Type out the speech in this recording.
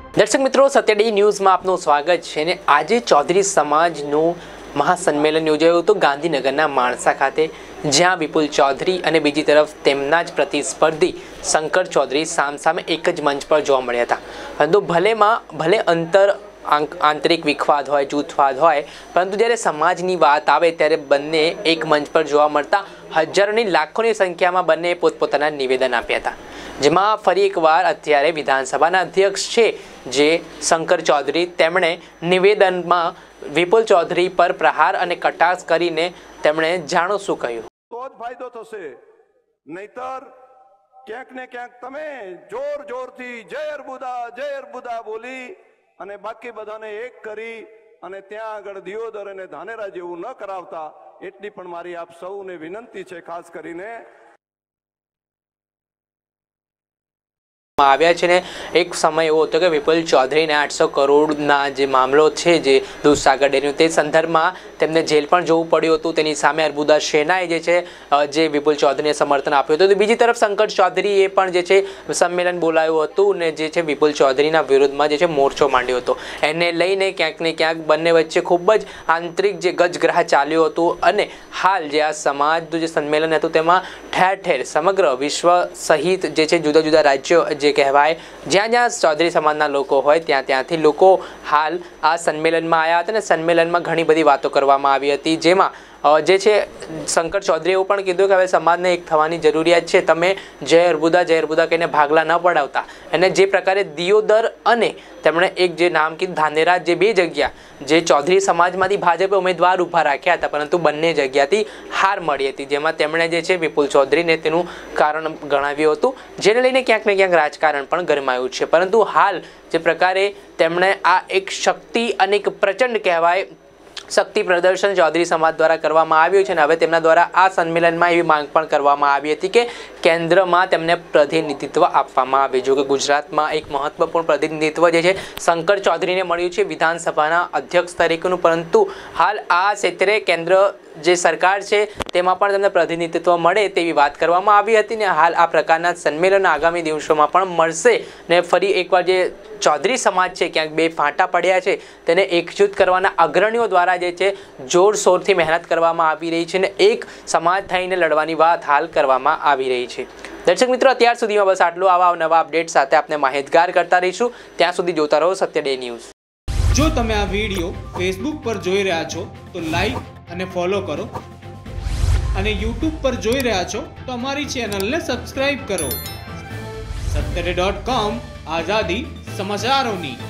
દર્શક મિત્રો, સત્ય ડે ન્યૂઝમાં આપનું સ્વાગત છે ને આજે ચૌધરી સમાજનું મહાસંમેલન યોજાયું હતું ગાંધીનગરના માણસા ખાતે, જ્યાં વિપુલ ચૌધરી અને બીજી તરફ તેમના જ પ્રતિસ્પર્ધી શંકર ચૌધરી સામસામે એક જ મંચ પર જોવા મળ્યા હતા. પરંતુ ભલે આંતરિક વિખવાદ હોય, જૂથવાદ હોય, પરંતુ જ્યારે સમાજની વાત આવે ત્યારે બંને એક મંચ પર જોવા મળતા હજારોની લાખોની સંખ્યામાં બંને પોતપોતાના નિવેદન આપ્યા હતા. જેમાં ફરી એકવાર અત્યારે વિધાનસભાના અધ્યક્ષ છે જે શંકર ચૌધરી, તેમણે નિવેદનમાં વિપુલ ચૌધરી પર પ્રહાર અને કટાક્ષ કરીને તેમણે જાણો શું કહ્યું. તો જ ફાયદો થશે, નહીતર ક્યાંક ને ક્યાંક તમે જોરથી જય અર્બુદા બોલી અને બાકી બધાને એક કરી અને ત્યાં આગળ દિયોદર અને ધાનેરા જેવું ન કરાવતા, એટલી પણ મારી આપ સૌને વિનંતી છે. ખાસ કરીને આવ્યા છે ને એક સમય એવો હતો કે વિપુલ ચૌધરીને 800 કરોડના જે મામલો છે, જે દૂધસાગર ડેરીનો, તે સંદર્ભમાં તેમને જેલ પણ જવું પડ્યું હતું. તેની સામે અર્બુદા સેનાએ જે છે જે વિપુલ ચૌધરીને સમર્થન આપ્યું હતું. બીજી તરફ શંકર ચૌધરીએ પણ જે છે સંમેલન બોલાવ્યું હતું ને જે છે વિપુલ ચૌધરીના વિરોધમાં જે છે મોરચો માંડ્યો હતો. એને લઈને ક્યાંક ને ક્યાંક બંને વચ્ચે ખૂબ જ આંતરિક જે ગજગ્રાહ ચાલ્યું હતું. અને હાલ જે આ સમાજનું જે સંમેલન હતું તેમાં ઠેર ઠેર સમગ્ર વિશ્વ સહિત જે છે જુદા જુદા રાજ્યો જે કહેવાય, જ્યાં ચૌધરી સમાજના લોકો હોય ત્યાંથી લોકો હાલ આ સંમેલનમાં આવ્યા હતા. અને સંમેલનમાં ઘણી બધી વાતો કરવામાં આવી હતી, જેમાં જે છે શંકર ચૌધરીએ એવું પણ કીધું કે હવે સમાજને એક થવાની જરૂરિયાત છે. તમે જય અર્બુદા કહીને ભાગલા ન પડાવતા. અને જે પ્રકારે દિયોદર અને તેમણે એક જે નામ કીધું ધાનેરા, જે બે જગ્યા જે ચૌધરી સમાજમાંથી ભાજપે ઉમેદવાર ઊભા રાખ્યા હતા, પરંતુ બંને જગ્યાથી હાર મળી હતી, જેમાં તેમણે જે છે વિપુલ ચૌધરીને તેનું કારણ ગણાવ્યું હતું, જેને લઈને ક્યાંક ને ક્યાંક રાજકારણ પણ ગરમાયું છે. પરંતુ હાલ જે પ્રકારે તેમણે આ એક શક્તિ અને એક પ્રચંડ કહેવાય શક્તિ પ્રદર્શન ચૌધરી સમાજ દ્વારા કરવામાં આવ્યું છે. અને હવે તેમના દ્વારા આ સંમેલનમાં એવી માંગ પણ કરવામાં આવી હતી કે કેન્દ્રમાં તેમને પ્રતિનિધિત્વ આપવામાં આવે. જો કે ગુજરાતમાં એક મહત્વપૂર્ણ પ્રતિનિધિત્વ જે છે શંકર ચૌધરીને મળ્યું છે વિધાનસભાના અધ્યક્ષ તરીકેનું, પરંતુ હાલ આ ક્ષેત્રે કેન્દ્ર જે સરકાર છે તેમાં પણ તેમને પ્રતિનિધિત્વ મળે તેવી વાત કરવામાં આવી હતી. ને હાલ આ પ્રકારના સંમેલન આગામી દિવસોમાં પણ મળશે. ને ફરી એકવાર જે ચૌધરી સમાજ છે ક્યાંક બે ફાંટા પડ્યા છે તેને એકજૂથ કરવાના અગ્રણીઓ દ્વારા જે છે જોરશોરથી મહેનત કરવામાં આવી રહી છે ને એક સમાજ થઈને લડવાની વાત હાલ કરવામાં આવી રહી છે. દર્શક મિત્રો, અત્યાર સુધીમાં બસ આટલું. આવા નવા અપડેટ સાથે આપણે માહિતગાર કરતા રહીશું. ત્યાં સુધી જોતા રહો સત્ય ડે ન્યૂઝ. જો તમે આ વિડીયો ફેસબુક પર જોઈ રહ્યા છો તો લાઈક અને ફોલો કરો, અને યુટ્યુબ પર જોઈ રહ્યા છો તો અમારી ચેનલને સબસ્ક્રાઇબ કરો. satyday.com, આઝાદી સમાચારોની.